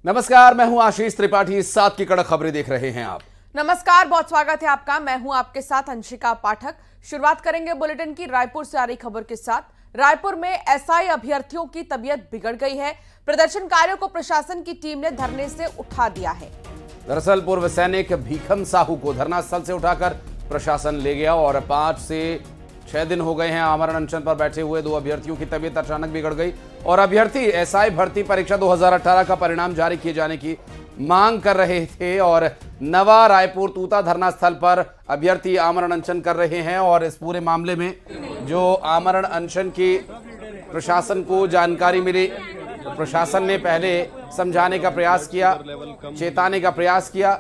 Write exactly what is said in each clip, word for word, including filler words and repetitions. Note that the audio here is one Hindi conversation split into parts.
नमस्कार, मैं हूं आशीष त्रिपाठी। सात की कड़क खबरें देख रहे हैं आप। नमस्कार, बहुत स्वागत है आपका। मैं हूं आपके साथ अंशिका पाठक। शुरुआत करेंगे बुलेटिन की रायपुर से आ रही खबर के साथ। रायपुर में एसआई अभ्यर्थियों की तबीयत बिगड़ गई है। प्रदर्शनकारियों को प्रशासन की टीम ने धरने से उठा दिया है। दरअसल पूर्व सैनिक भीखम साहू को धरना स्थल से उठाकर प्रशासन ले गया और पांच से छह दिन हो गए हैं आमरण अनशन पर बैठे हुए दो अभ्यर्थियों की तबीयत अचानक बिगड़ गई और अभ्यर्थी एसआई भर्ती परीक्षा दो हज़ार अठारह का परिणाम जारी किए जाने की मांग कर रहे थे और नवा रायपुर तूता धरना स्थल पर अभ्यर्थी आमरण अनशन कर रहे हैं। और इस पूरे मामले में जो आमरण अनशन की प्रशासन को जानकारी मिली तो प्रशासन ने पहले समझाने का प्रयास किया, चेताने का प्रयास किया,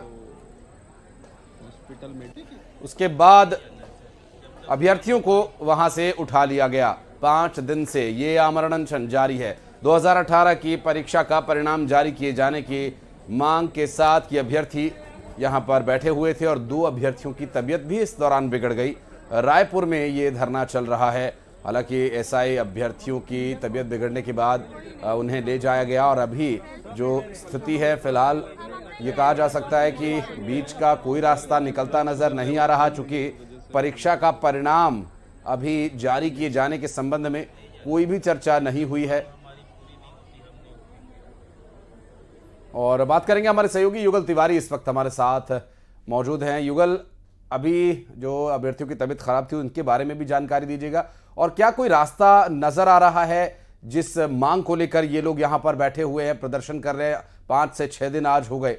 उसके बाद अभ्यर्थियों को वहां से उठा लिया गया। पांच दिन से ये आमरण अनशन जारी है। दो हज़ार अठारह की परीक्षा का परिणाम जारी किए जाने की मांग के साथ ये अभ्यर्थी यहां पर बैठे हुए थे और दो अभ्यर्थियों की तबीयत भी इस दौरान बिगड़ गई। रायपुर में ये धरना चल रहा है। हालांकि एसआई अभ्यर्थियों की तबीयत बिगड़ने के बाद उन्हें ले जाया गया और अभी जो स्थिति है फिलहाल ये कहा जा सकता है कि बीच का कोई रास्ता निकलता नजर नहीं आ रहा, चूंकि परीक्षा का परिणाम अभी जारी किए जाने के संबंध में कोई भी चर्चा नहीं हुई है। और बात करेंगे, हमारे सहयोगी युगल तिवारी इस वक्त हमारे साथ मौजूद हैं। युगल, अभी जो अभ्यर्थियों की तबीयत खराब थी उनके बारे में भी जानकारी दीजिएगा और क्या कोई रास्ता नजर आ रहा है जिस मांग को लेकर ये लोग यहां पर बैठे हुए हैं, प्रदर्शन कर रहे हैं? पांच से छह दिन आज हो गए।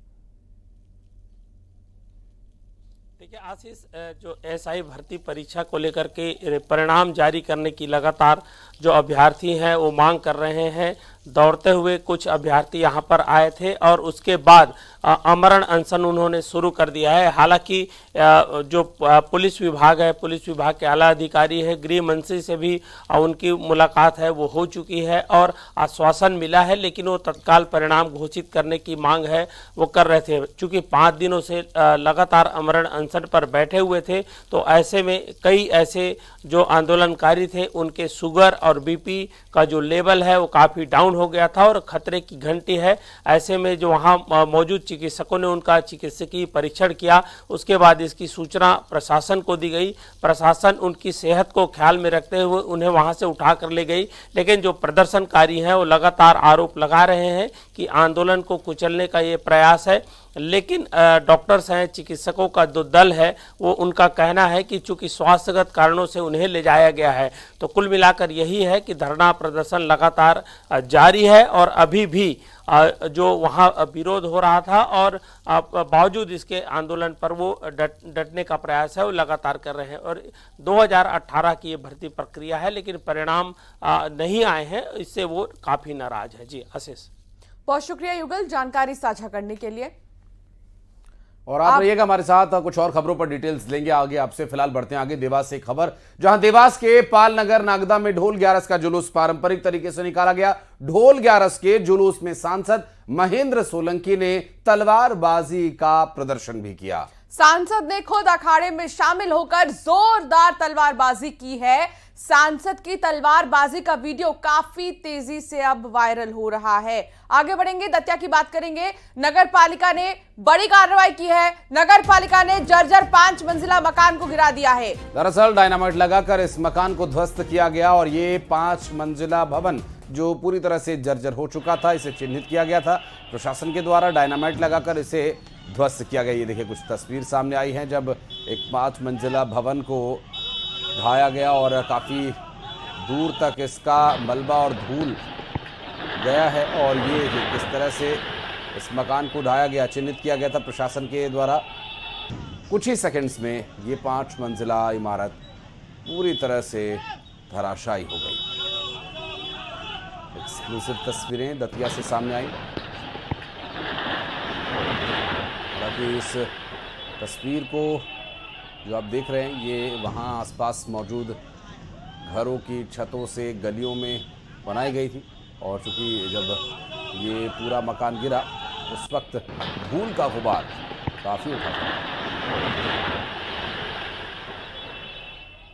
देखिए आशीष, जो एसआई भर्ती परीक्षा को लेकर के परिणाम जारी करने की लगातार जो अभ्यर्थी हैं वो मांग कर रहे हैं। दौड़ते हुए कुछ अभ्यर्थी यहां पर आए थे और उसके बाद आमरण अनशन उन्होंने शुरू कर दिया है। हालांकि जो पुलिस विभाग है, पुलिस विभाग के आला अधिकारी है, गृह मंत्री से भी उनकी मुलाकात है वो हो चुकी है और आश्वासन मिला है, लेकिन वो तत्काल परिणाम घोषित करने की मांग है वो कर रहे थे। चूँकि पाँच दिनों से लगातार आमरण अनशन पर बैठे हुए थे तो ऐसे में कई ऐसे जो आंदोलनकारी थे उनके शुगर और बीपी का जो लेवल है वो काफ़ी डाउन हो गया था और खतरे की घंटी है। ऐसे में जो वहाँ मौजूद चिकित्सकों ने उनका चिकित्सकीय परीक्षण किया, उसके बाद इसकी सूचना प्रशासन को दी गई। प्रशासन उनकी सेहत को ख्याल में रखते हुए उन्हें वहाँ से उठा कर ले गई। लेकिन जो प्रदर्शनकारी हैं वो लगातार आरोप लगा रहे हैं कि आंदोलन को कुचलने का ये प्रयास है। लेकिन डॉक्टर्स हैं, चिकित्सकों का जो दल है वो उनका कहना है कि चूंकि स्वास्थ्यगत कारणों से उन्हें ले जाया गया है। तो कुल मिलाकर यही है कि धरना प्रदर्शन लगातार जारी है और अभी भी जो वहाँ विरोध हो रहा था और बावजूद इसके आंदोलन पर वो डट डटने का प्रयास है वो लगातार कर रहे हैं। और दो हज़ार अठारह की ये भर्ती प्रक्रिया है लेकिन परिणाम नहीं आए हैं, इससे वो काफ़ी नाराज है। जी आशीष, बहुत शुक्रिया युगल जानकारी साझा करने के लिए। और आप रहिएगा हमारे साथ, कुछ और खबरों पर डिटेल्स लेंगे आगे आपसे। फिलहाल बढ़ते हैं आगे देवास से खबर, जहां देवास के पाल नगर नागदा में ढोल ग्यारस का जुलूस पारंपरिक तरीके से निकाला गया। ढोल ग्यारस के जुलूस में सांसद महेंद्र सोलंकी ने तलवारबाजी का प्रदर्शन भी किया। सांसद ने खुद अखाड़े में शामिल होकर जोरदार तलवारबाजी की है। सांसद की तलवारबाजी का वीडियो काफी तेजी से अब वायरल हो रहा है। आगे बढ़ेंगे, दतिया की बात करेंगे। नगर पालिका ने बड़ी कार्रवाई की है। नगर पालिका ने जर्जर पांच मंजिला मकान को गिरा दिया है। दरअसल डायनामाइट लगाकर इस मकान को ध्वस्त किया गया और ये पांच मंजिला भवन जो पूरी तरह से जर्जर हो चुका था, इसे चिन्हित किया गया था प्रशासन के द्वारा। डायनामाइट लगाकर इसे ध्वस्त किया गया। ये देखिए कुछ तस्वीर सामने आई हैं जब एक पांच मंजिला भवन को ढाया गया और काफ़ी दूर तक इसका मलबा और धूल गया है। और ये किस तरह से इस मकान को ढाया गया, चिन्हित किया गया था प्रशासन के द्वारा। कुछ ही सेकंड्स में ये पांच मंजिला इमारत पूरी तरह से धराशायी हो गई। एक्सक्लूसिव तस्वीरें दतिया से सामने आई। हालांकि इस तस्वीर को जो आप देख रहे हैं ये वहाँ आसपास मौजूद घरों की छतों से गलियों में बनाई गई थी और चूँकि जब ये पूरा मकान गिरा उस वक्त धूल का गुबार काफ़ी उठा था।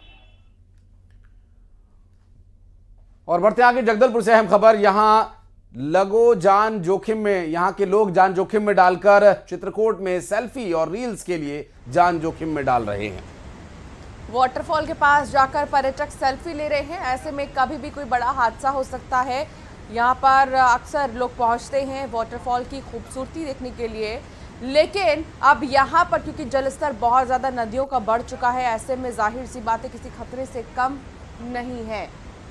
और बढ़ते आगे जगदलपुर से अहम खबर, यहां लगो जान जोखिम में, यहाँ के लोग जान जोखिम में डालकर चित्रकूट में सेल्फी और रील्स के लिए जान जोखिम में डाल रहे हैं। वाटरफॉल के पास जाकर पर्यटक सेल्फी ले रहे हैं। ऐसे में कभी भी कोई बड़ा हादसा हो सकता है। यहाँ पर अक्सर लोग पहुँचते हैं वाटरफॉल की खूबसूरती देखने के लिए, लेकिन अब यहाँ पर क्योंकि जलस्तर बहुत ज़्यादा नदियों का बढ़ चुका है, ऐसे में जाहिर सी बात है किसी खतरे से कम नहीं है।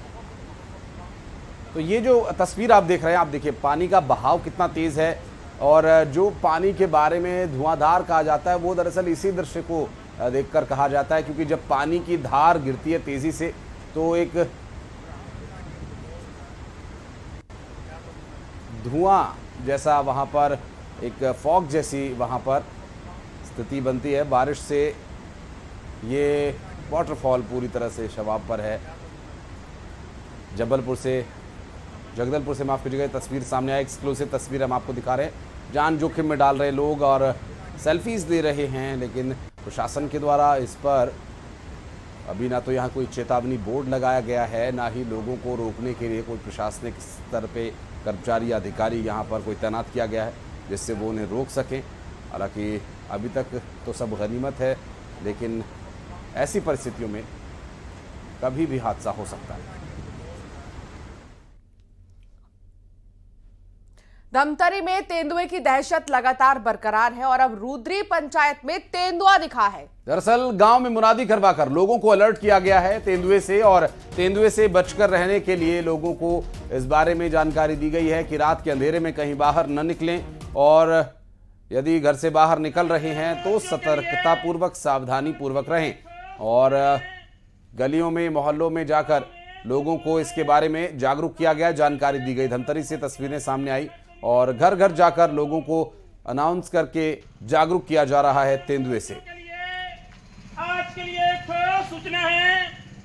तो ये जो तस्वीर आप देख रहे हैं, आप देखिए पानी का बहाव कितना तेज है, और जो पानी के बारे में धुआंधार कहा जाता है वो दरअसल इसी दृश्य को देखकर कहा जाता है, क्योंकि जब पानी की धार गिरती है तेजी से तो एक धुआं जैसा वहां पर, एक फॉग जैसी वहां पर स्थिति बनती है। बारिश से ये वाटरफॉल पूरी तरह से शबाब पर है। जबलपुर से जगदलपुर से माफ कीजिएगा, तस्वीर सामने आए, एक्सक्लूसिव तस्वीर हम आपको दिखा रहे हैं। जान जोखिम में डाल रहे लोग और सेल्फीज ले रहे हैं, लेकिन प्रशासन के द्वारा इस पर अभी ना तो यहाँ कोई चेतावनी बोर्ड लगाया गया है, ना ही लोगों को रोकने के लिए कोई प्रशासनिक स्तर पे कर्मचारी या अधिकारी यहाँ पर कोई तैनात किया गया है जिससे वो उन्हें रोक सकें। हालांकि अभी तक तो सब गनीमत है, लेकिन ऐसी परिस्थितियों में कभी भी हादसा हो सकता है। धमतरी में तेंदुए की दहशत लगातार बरकरार है और अब रुद्री पंचायत में तेंदुआ दिखा है। दरअसल गांव में मुनादी करवाकर लोगों को अलर्ट किया गया है तेंदुए से, और तेंदुए से बचकर रहने के लिए लोगों को इस बारे में जानकारी दी गई है कि रात के अंधेरे में कहीं बाहर न निकलें, और यदि घर से बाहर निकल रहे हैं तो सतर्कता पूर्वक सावधानी पूर्वक रहें, और गलियों में मोहल्लों में जाकर लोगों को इसके बारे में जागरूक किया गया, जानकारी दी गई। धमतरी से तस्वीरें सामने आई और घर घर जाकर लोगों को अनाउंस करके जागरूक किया जा रहा है तेंदुए से। आज के लिए एक सूचना है,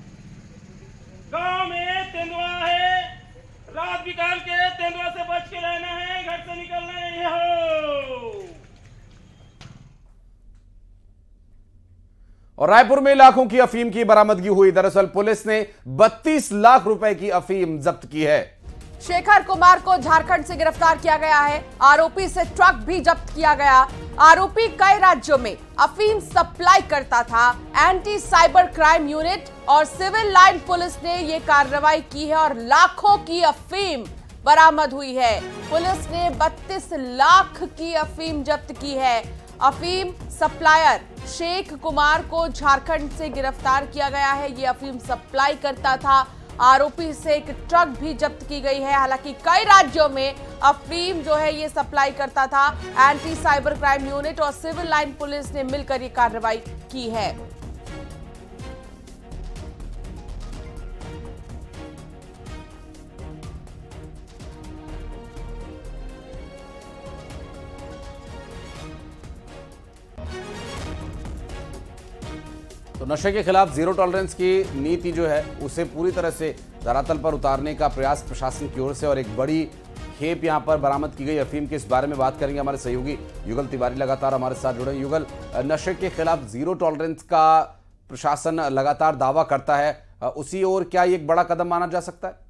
गांव में तेंदुआ है, रात बिकाल के तेंदुआ से बच के रहना है, घर से निकलना नहीं हो। और रायपुर में लाखों की अफीम की बरामदगी हुई। दरअसल पुलिस ने बत्तीस लाख रुपए की अफीम जब्त की है। शेखर कुमार को झारखंड से गिरफ्तार किया गया है। आरोपी से ट्रक भी जब्त किया गया। आरोपी कई राज्यों में अफीम सप्लाई करता था। एंटी साइबर क्राइम यूनिट और सिविल लाइन पुलिस ने यह कार्रवाई की है और लाखों की अफीम बरामद हुई है। पुलिस ने बत्तीस लाख की अफीम जब्त की है। अफीम सप्लायर शेख कुमार को झारखंड से गिरफ्तार किया गया है। ये अफीम सप्लाई करता था। आरोपी से एक ट्रक भी जब्त की गई है। हालांकि कई राज्यों में अफीम जो है ये सप्लाई करता था। एंटी साइबर क्राइम यूनिट और सिविल लाइन पुलिस ने मिलकर ये कार्रवाई की है। तो नशे के खिलाफ जीरो टॉलरेंस की नीति जो है उसे पूरी तरह से धरातल पर उतारने का प्रयास प्रशासन की ओर से, और एक बड़ी खेप यहां पर बरामद की गई अफीम के, इस बारे में बात करेंगे हमारे सहयोगी युगल तिवारी लगातार हमारे साथ जुड़े। युगल, नशे के खिलाफ जीरो टॉलरेंस का प्रशासन लगातार दावा करता है, उसी ओर क्या ये एक बड़ा कदम माना जा सकता है?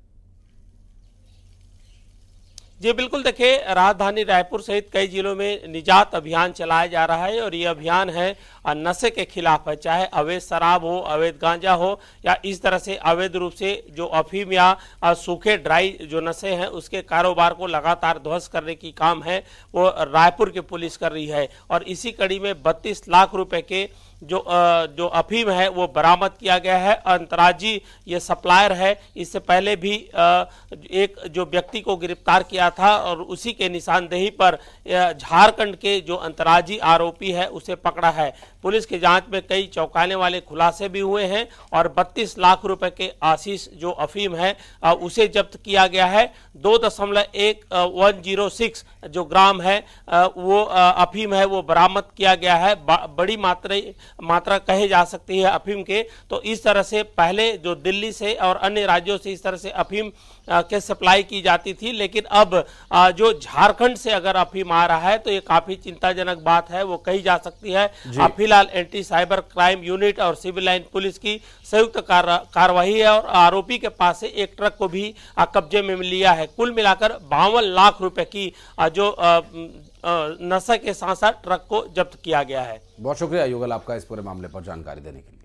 जी बिल्कुल, देखिए राजधानी रायपुर सहित कई जिलों में निजात अभियान चलाया जा रहा है और ये अभियान है नशे के खिलाफ है। चाहे अवैध शराब हो, अवैध गांजा हो, या इस तरह से अवैध रूप से जो अफीम या सूखे ड्राई जो नशे हैं उसके कारोबार को लगातार ध्वस्त करने की काम है वो रायपुर की पुलिस कर रही है। और इसी कड़ी में बत्तीस लाख रुपए के जो जो अफीम है वो बरामद किया गया है। अंतर्राज्यीय ये सप्लायर है। इससे पहले भी एक जो व्यक्ति को गिरफ्तार किया था और उसी के निशानदेही पर झारखंड के जो अंतर्राज्यीय आरोपी है उसे पकड़ा है। पुलिस की जांच में कई चौंकाने वाले खुलासे भी हुए हैं और बत्तीस लाख रुपए के आशीष जो अफीम है उसे जब्त किया गया है। दो दशमलव एक वन जीरो सिक्स जो ग्राम है वो अफीम है वो बरामद किया गया है। बड़ी मात्रा मात्रा कहे जा सकती है अफीम के। तो इस तरह से पहले जो दिल्ली से और अन्य राज्यों से इस तरह से अफीम के सप्लाई की जाती थी, लेकिन अब जो झारखंड से अगर अफीम आ रहा है तो ये काफी चिंताजनक बात है, वो कही जा सकती है। फिलहाल एंटी साइबर क्राइम यूनिट और सिविल लाइन पुलिस की संयुक्त कार्रवाई है और आरोपी के पास से एक ट्रक को भी कब्जे में लिया है। कुल मिलाकर बावन लाख रुपए की जो नशा के साथ साथ ट्रक को जब्त किया गया है। बहुत शुक्रिया युगल आपका इस पूरे मामले पर जानकारी देने के लिए।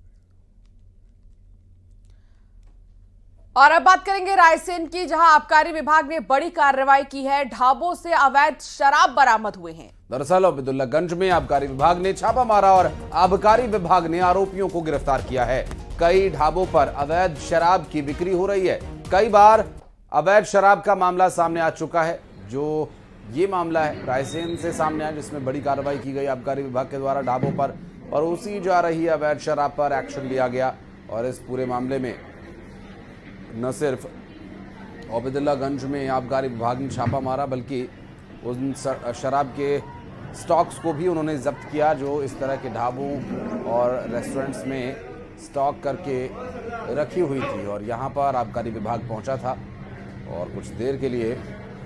और अब बात करेंगे रायसेन की, जहां आबकारी विभाग ने बड़ी कार्रवाई की है। ढाबों से अवैध शराब बरामद हुए हैं। दरअसल अब्दुल्लागंज में आबकारी विभाग ने छापा मारा और आबकारी विभाग ने आरोपियों को गिरफ्तार किया है। कई ढाबों पर अवैध शराब की बिक्री हो रही है। कई बार अवैध शराब का मामला सामने आ चुका है। जो ये मामला है रायसेन से सामने आया, जिसमें बड़ी कार्रवाई की गई आबकारी विभाग के द्वारा। ढाबों पर परोसी जा रही अवैध शराब पर एक्शन लिया गया और इस पूरे मामले में न सिर्फ अब्दुल्लागंज में आबकारी विभाग ने छापा मारा, बल्कि उन शराब के स्टॉक्स को भी उन्होंने जब्त किया जो इस तरह के ढाबों और रेस्टोरेंट्स में स्टॉक करके रखी हुई थी। और यहाँ पर आबकारी विभाग पहुँचा था और कुछ देर के लिए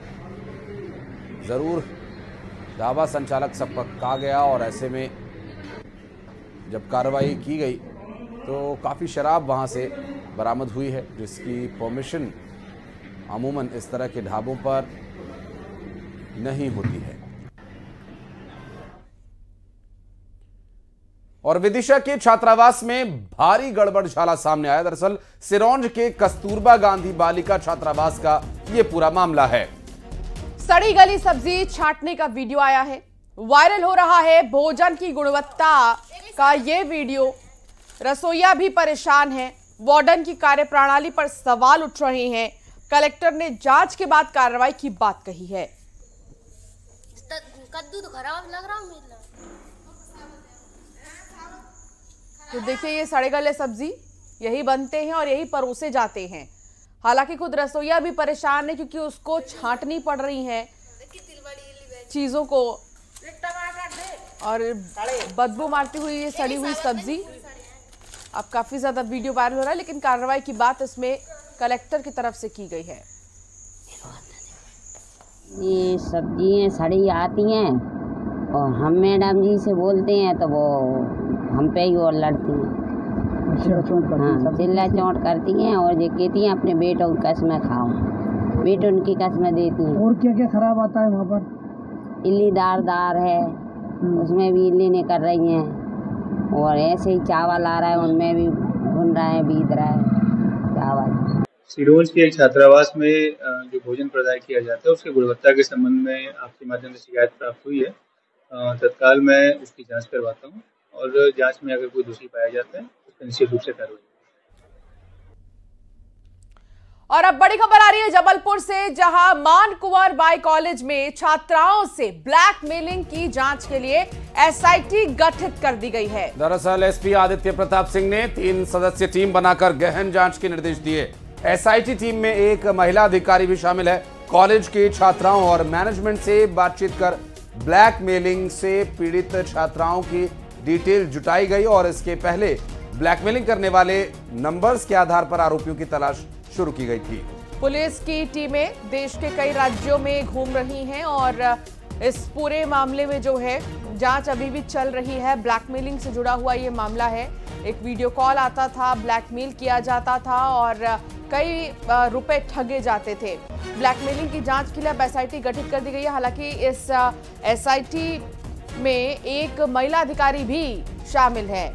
ज़रूर ढाबा संचालक सब पका गया और ऐसे में जब कार्रवाई की गई तो काफ़ी शराब वहाँ से बरामद हुई है, जिसकी परमिशन अमूमन इस तरह के ढाबों पर नहीं होती है। और विदिशा के छात्रावास में भारी गड़बड़झाला सामने आया। दरअसल सिरोंज के कस्तूरबा गांधी बालिका छात्रावास का यह पूरा मामला है। सड़ी गली सब्जी छांटने का वीडियो आया है, वायरल हो रहा है भोजन की गुणवत्ता का ये वीडियो। रसोइया भी परेशान है, वार्डन की कार्यप्रणाली पर सवाल उठ रहे हैं। कलेक्टर ने जांच के बाद कार्रवाई की बात कही है। कद्दू तो खराब लग रहा है। तो देखिए ये सड़े गले सब्जी यही बनते हैं और यही परोसे जाते हैं। हालांकि खुद रसोइया भी परेशान है क्योंकि उसको छांटनी पड़ रही है चीजों को और बदबू मारती हुई ये सड़ी हुई सब्जी। अब काफी ज्यादा वीडियो वायरल हो रहा है, लेकिन कार्रवाई की बात इसमें कलेक्टर की तरफ से की गई है। ये सब्जियां सड़ी आती हैं और हम मैडम जी से बोलते हैं तो वो हम पे ही और लड़ती हैं। हाँ, चिल्ला चोट करती हैं और ये कहती हैं अपने बेटों की कसमें खाओ, बेटों उनकी कसमें देती हैं। और क्या क्या खराब आता है वहाँ पर? इल्ली दार दार है, उसमें भी इल्ली नहीं कर रही हैं। और ऐसे ही चावल आ रहा है, उनमें भी भुन रहा है, बीत रहा है चावल। सिरोंज के छात्रावास में जो भोजन प्रदाय किया जाता है उसकी गुणवत्ता के संबंध में आपके माध्यम से शिकायत प्राप्त हुई है। तत्काल मैं उसकी जांच करवाता हूं और जांच में अगर कोई दोषी पाया जाता है तो निश्चित रूप से कार्रवाई। और अब बड़ी खबर आ रही है जबलपुर से, जहां मान कुंवर बाई कॉलेज में छात्राओं से ब्लैकमेलिंग की जांच के लिए एसआईटी गठित कर दी गई है। दरअसल एसपी आदित्य प्रताप सिंह ने तीन सदस्यीय टीम बनाकर गहन जांच के निर्देश दिए। एसआईटी टीम में एक महिला अधिकारी भी शामिल है। कॉलेज के छात्राओं और मैनेजमेंट से बातचीत कर ब्लैकमेलिंग से पीड़ित छात्राओं की डिटेल जुटाई गई और इसके पहले ब्लैकमेलिंग करने वाले नंबर्स के आधार पर आरोपियों की तलाश शुरू की गई थी। पुलिस की टीमें देश के कई राज्यों में घूम रही हैं और इस पूरे मामले में जो है जांच अभी भी चल रही है। ब्लैकमेलिंग से जुड़ा हुआ ये मामला है। एक वीडियो कॉल आता था, ब्लैकमेल किया जाता था और कई रुपए ठगे जाते थे। ब्लैकमेलिंग की जांच के लिए अब एसआईटी गठित कर दी गई है। हालांकि इस एसआईटी में एक महिला अधिकारी भी शामिल है।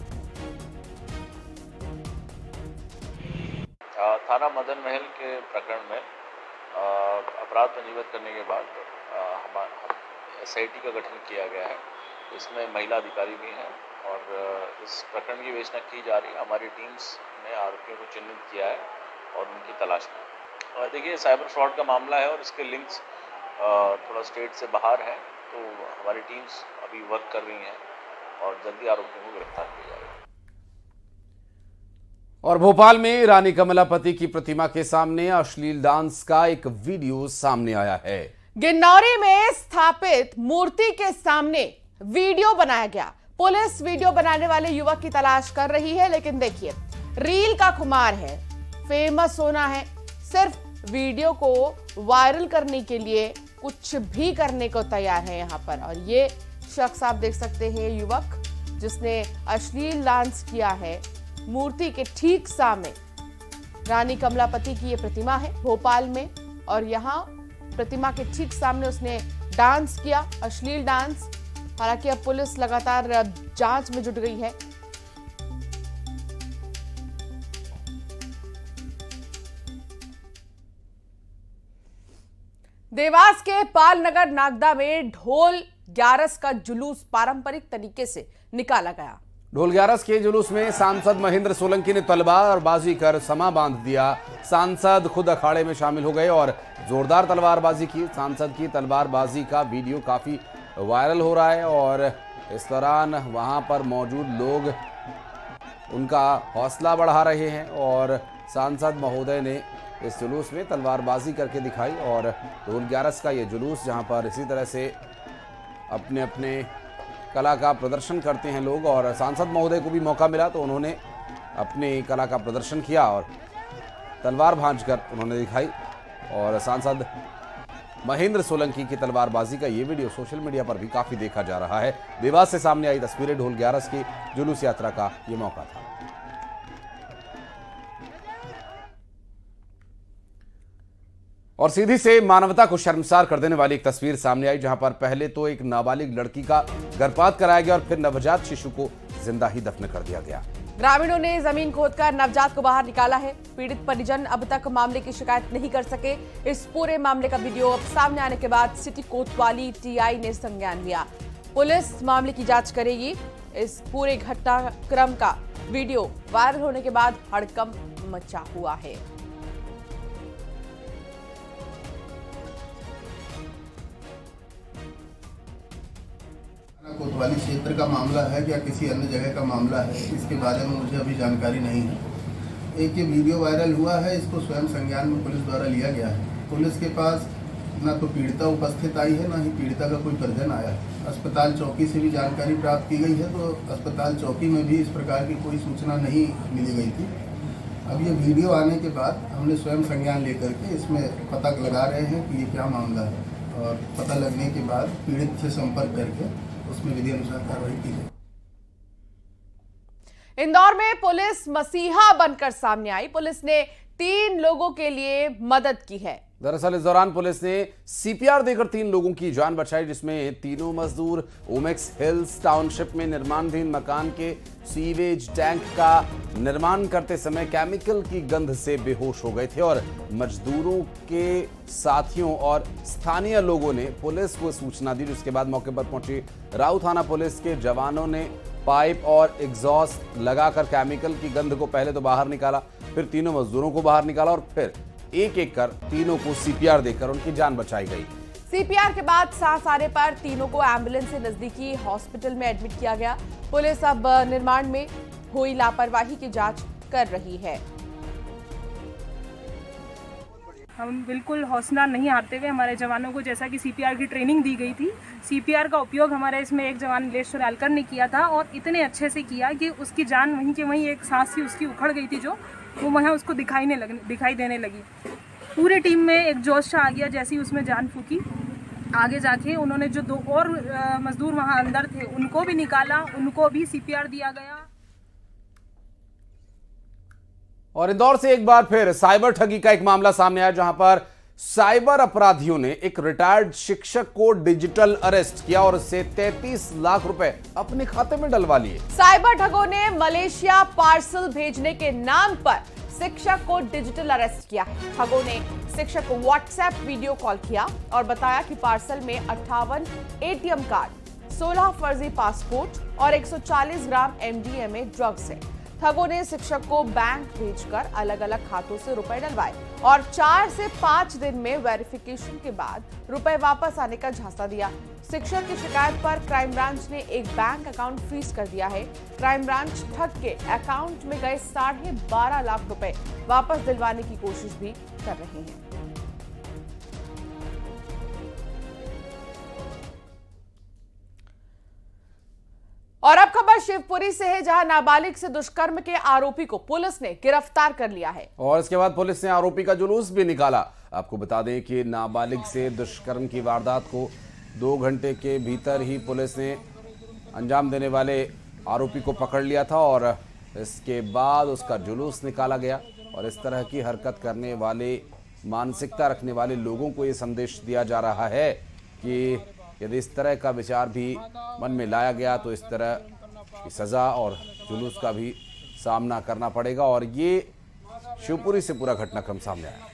थाना मदन महल के प्रकरण में अपराध पंजीबद्ध करने के बाद हमारा एसआईटी का गठन किया गया है। इसमें महिला अधिकारी भी हैं और इस प्रकरण की विवेचना की जा रही है। हमारी टीम्स ने आरोपियों को चिन्हित किया है और उनकी तलाश में। और देखिए साइबर फ्रॉड का मामला है और इसके लिंक्स थोड़ा स्टेट से बाहर हैं, तो हमारी टीम्स अभी वर्क कर रही हैं और जल्दी आरोपियों को गिरफ्तार किया जाएगा। और भोपाल में रानी कमलापति की प्रतिमा के सामने अश्लील डांस का एक वीडियो सामने आया है। गिन्नौरी में स्थापित मूर्ति के सामने वीडियो बनाया गया। पुलिस वीडियो बनाने वाले युवक की तलाश कर रही है, लेकिन देखिए रील का खुमार है, फेमस होना है, सिर्फ वीडियो को वायरल करने के लिए कुछ भी करने को तैयार है यहाँ पर। और ये शख्स आप देख सकते हैं, युवक जिसने अश्लील डांस किया है मूर्ति के ठीक सामने। रानी कमलापति की ये प्रतिमा है भोपाल में, और यहाँ प्रतिमा के ठीक सामने उसने डांस किया, अश्लील डांस। हालांकि अब पुलिस लगातार जांच में जुट गई है। देवास के पालनगर नागदा में ढोल ग्यारस का जुलूस पारंपरिक तरीके से निकाला गया। ढोल ग्यारस के जुलूस में सांसद महेंद्र सोलंकी ने तलवारबाजी कर समा बांध दिया। सांसद खुद अखाड़े में शामिल हो गए और जोरदार तलवारबाजी की। सांसद की तलवारबाजी का वीडियो काफी वायरल हो रहा है और इस दौरान वहां पर मौजूद लोग उनका हौसला बढ़ा रहे हैं और सांसद महोदय ने इस जुलूस में तलवारबाजी करके दिखाई। और ढोल ग्यारस का ये जुलूस जहां पर इसी तरह से अपने अपने कला का प्रदर्शन करते हैं लोग, और सांसद महोदय को भी मौका मिला तो उन्होंने अपनी कला का प्रदर्शन किया और तलवार भांजकर उन्होंने दिखाई। और सांसद महेंद्र सोलंकी की तलवारबाजी का ये वीडियो सोशल मीडिया पर भी काफी देखा जा रहा है। देवास से सामने आई तस्वीरें ढोल ग्यारस की जुलूस यात्रा का ये मौका था। और सीधी से मानवता को शर्मसार कर देने वाली एक तस्वीर सामने आई, जहां पर पहले तो एक नाबालिग लड़की का गर्भपात कराया गया और फिर नवजात शिशु को जिंदा ही दफन कर दिया गया। ग्रामीणों ने जमीन खोदकर नवजात को बाहर निकाला है। पीड़ित परिजन अब तक मामले की शिकायत नहीं कर सके। इस पूरे मामले का वीडियो अब सामने आने के बाद सिटी कोतवाली टीआई ने संज्ञान लिया। पुलिस मामले की जांच करेगी। इस पूरे घटनाक्रम का वीडियो वायरल होने के बाद हड़कंप मचा हुआ है। कोतवाली क्षेत्र का मामला है या किसी अन्य जगह का मामला है, इसके बारे में मुझे अभी जानकारी नहीं है। एक ये वीडियो वायरल हुआ है, इसको स्वयं संज्ञान में पुलिस द्वारा लिया गया है। पुलिस के पास ना तो पीड़िता उपस्थित आई है, ना ही पीड़िता का कोई परिजन आया है। अस्पताल चौकी से भी जानकारी प्राप्त की गई है, तो अस्पताल चौकी में भी इस प्रकार की कोई सूचना नहीं मिली गई थी। अब ये वीडियो आने के बाद हमने स्वयं संज्ञान लेकर के इसमें पता लगा रहे हैं कि ये क्या मामला है, और पता लगने के बाद पीड़ित से संपर्क करके उसमें विधि अनुसार कार्रवाई की जाए। इंदौर में पुलिस मसीहा बनकर सामने आई। पुलिस ने तीन लोगों के लिए मदद की है। दरअसल इस दौरान पुलिस ने सीपीआर देकर तीन लोगों की जान बचाई, जिसमें तीनों मजदूर ओमेक्स हिल्स टाउनशिप में निर्माणाधीन मकान के सीवेज टैंक का निर्माण करते समय केमिकल की गंध से बेहोश हो गए थे। और मजदूरों के साथियों और स्थानीय लोगों ने पुलिस को सूचना दी, जिसके बाद मौके पर पहुंची राऊ थाना पुलिस के जवानों ने पाइप और एग्जॉस्ट लगाकर केमिकल की गंध को पहले तो बाहर निकाला, फिर तीनों मजदूरों को बाहर निकाला और फिर एक एक कर तीनों को सीपीआर देकर उनकी जान बचाई गई। सीपीआर के बाद सांस आने पर तीनों को एम्बुलेंस से नजदीकी हॉस्पिटल में एडमिट किया गया। पुलिस अब निर्माण में हुई लापरवाही की जांच कर रही है। हम बिल्कुल हौसला नहीं हारते हुए हमारे जवानों को, जैसा कि सीपीआर की ट्रेनिंग दी गई थी, सीपीआर का उपयोग हमारे इसमें एक जवान नीलेश सुरालकर ने किया था और इतने अच्छे से किया कि उसकी जान वहीं के वहीं, एक सांस ही उसकी उखड़ गई थी जो वो वहाँ उसको दिखाई नहीं लग दिखाई देने लगी। पूरी टीम में एक जोश सा आ गया जैसे ही उसमें जान फूकी। आगे जाके उन्होंने जो दो और मजदूर वहाँ अंदर थे उनको भी निकाला, उनको भी सीपीआर दिया गया। और इंदौर से एक बार फिर साइबर ठगी का एक मामला सामने आया, जहां पर साइबर अपराधियों ने एक रिटायर्ड शिक्षक को डिजिटल अरेस्ट किया और उससे तैंतीस लाख रुपए अपने खाते में डलवा लिए। साइबर ठगों ने मलेशिया पार्सल भेजने के नाम पर शिक्षक को डिजिटल अरेस्ट किया है। ठगों ने शिक्षक को व्हाट्सएप वीडियो कॉल किया और बताया कि पार्सल में अट्ठावन एटीएम कार्ड, सोलह फर्जी पासपोर्ट और एक सौ चालीस ग्राम एमडीएमए ड्रग्स है। ठगों ने शिक्षक को बैंक भेजकर अलग अलग खातों से रुपए डलवाए और चार से पांच दिन में वेरिफिकेशन के बाद रुपए वापस आने का झांसा दिया। शिक्षक की शिकायत पर क्राइम ब्रांच ने एक बैंक अकाउंट फ्रीज कर दिया है। क्राइम ब्रांच ठग के अकाउंट में गए साढ़े बारह लाख रुपए वापस दिलवाने की कोशिश भी कर रही है। और अब खबर शिवपुरी से है, जहां नाबालिग से दुष्कर्म के आरोपी को पुलिस ने गिरफ्तार कर लिया है और इसके बाद पुलिस ने आरोपी का जुलूस भी निकाला। आपको बता दें कि नाबालिग से दुष्कर्म की वारदात को दो घंटे के भीतर ही पुलिस ने अंजाम देने वाले आरोपी को पकड़ लिया था और इसके बाद उसका जुलूस निकाला गया। और इस तरह की हरकत करने वाले, मानसिकता रखने वाले लोगों को ये संदेश दिया जा रहा है कि यदि इस तरह का विचार भी मन में लाया गया तो इस तरह की सज़ा और जुलूस का भी सामना करना पड़ेगा। और ये शिवपुरी से पूरा घटनाक्रम सामने आया।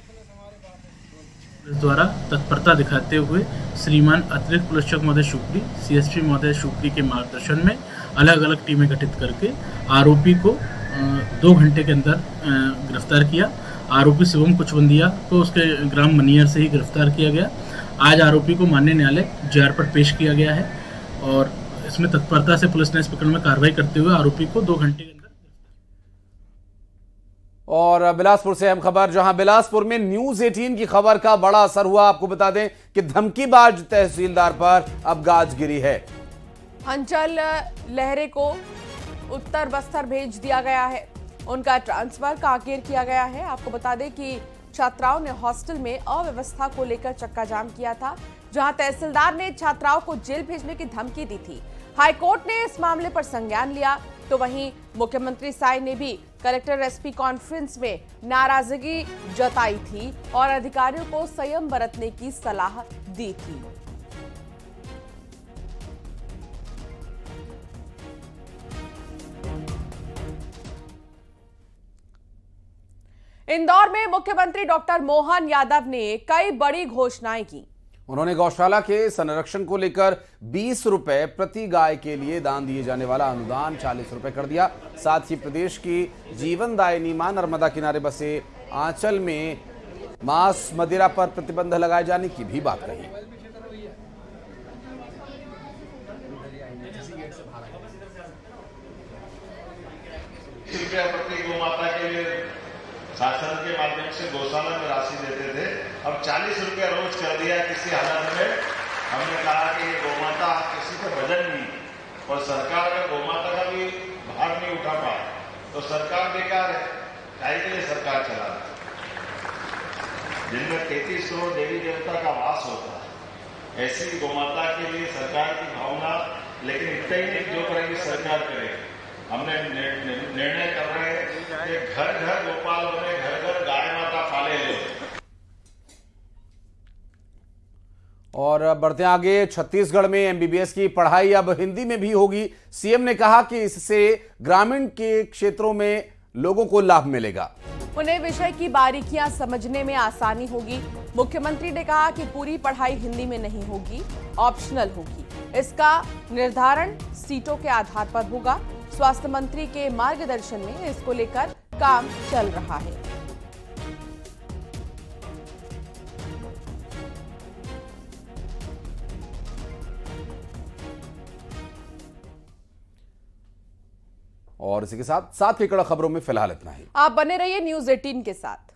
पुलिस द्वारा तत्परता दिखाते हुए श्रीमान अतिरिक्त पुलिस अधीक्षक महोदय शिवपुरी, सीएसपी महोदय शिवपुरी के मार्गदर्शन में अलग अलग टीमें गठित करके आरोपी को दो घंटे के अंदर गिरफ्तार किया। आरोपी शिवम कुचवंदिया को उसके ग्राम मनियर से ही गिरफ्तार किया गया। आज आरोपी को माननीय न्यायालय जेआर पर पेश किया गया है और इसमें तत्परता से पुलिस ने इस प्रकरण में कार्रवाई करते हुए आरोपी को दो घंटे के अंदर। और बिलासपुर से अहम खबर, जहां बिलासपुर में न्यूज़ अठारह की खबर का बड़ा असर हुआ। आपको बता दें कि धमकीबाज तहसीलदार पर अब गाज गिरी है। अंचल लहरे को उत्तर बस्तर भेज दिया गया है, उनका ट्रांसफर कांकेर किया गया है। आपको बता दें कि छात्राओं ने हॉस्टल में अव्यवस्था को लेकर चक्का जाम किया था, जहां तहसीलदार ने छात्राओं को जेल भेजने की धमकी दी थी। हाईकोर्ट ने इस मामले पर संज्ञान लिया, तो वहीं मुख्यमंत्री साय ने भी कलेक्टर एसपी कॉन्फ्रेंस में नाराजगी जताई थी और अधिकारियों को संयम बरतने की सलाह दी थी। इंदौर में मुख्यमंत्री डॉक्टर मोहन यादव ने कई बड़ी घोषणाएं की। उन्होंने गौशाला के संरक्षण को लेकर बीस रुपए प्रति गाय के लिए दान दिए जाने वाला अनुदान चालीस रुपए कर दिया। साथ ही प्रदेश की जीवनदायिनी मां नर्मदा किनारे बसे आंचल में मांस मदिरा पर प्रतिबंध लगाए जाने की भी बात कही। शासन के माध्यम से गौशाला में राशि देते थे, अब चालीस रुपया रोज कर दिया किसी हालत में। हमने कहा कि ये गौमाता किसी का वजन नहीं और सरकार का गौमाता का भी भार नहीं उठा पाए तो सरकार बेकार है। काहे के लिए सरकार चला रहा है जिनमें तैतीस करोड़ देवी देवता का वास होता है, ऐसी गौमाता के लिए सरकार की भावना। लेकिन इतना ही नहीं, जो करेगी सरकार करेगी। हमने निर्णय कर रहे हैं कि घर घर गोपाल बने, घर घर गाय माता पाले लोग। और बढ़ते आगे, छत्तीसगढ़ में एमबीबीएस की पढ़ाई अब हिंदी में भी होगी। सीएम ने कहा कि इससे ग्रामीण के क्षेत्रों में लोगों को लाभ मिलेगा। उन्हें विषय की बारीकियां समझने में आसानी होगी। मुख्यमंत्री ने कहा कि पूरी पढ़ाई हिंदी में नहीं होगी, ऑप्शनल होगी। इसका निर्धारण सीटों के आधार पर होगा। स्वास्थ्य मंत्री के मार्गदर्शन में इसको लेकर काम चल रहा है। और इसी के साथ सात की कड़ा खबरों में फिलहाल इतना ही। आप बने रहिए न्यूज़ अठारह के साथ।